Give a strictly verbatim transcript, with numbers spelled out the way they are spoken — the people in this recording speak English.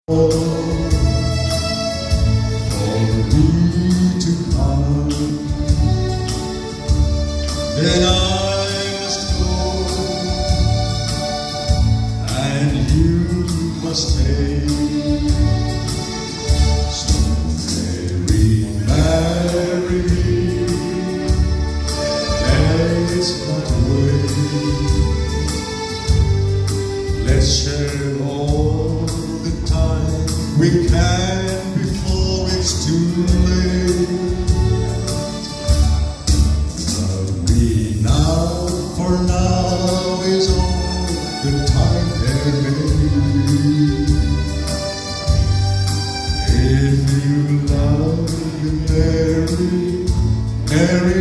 For me to come, then I must go, and you must stay. So marry, marry me, let's not wait. Let's share all the time we can before it's too late. Love me now, for now is all the time there may be. If you love, you marry, marry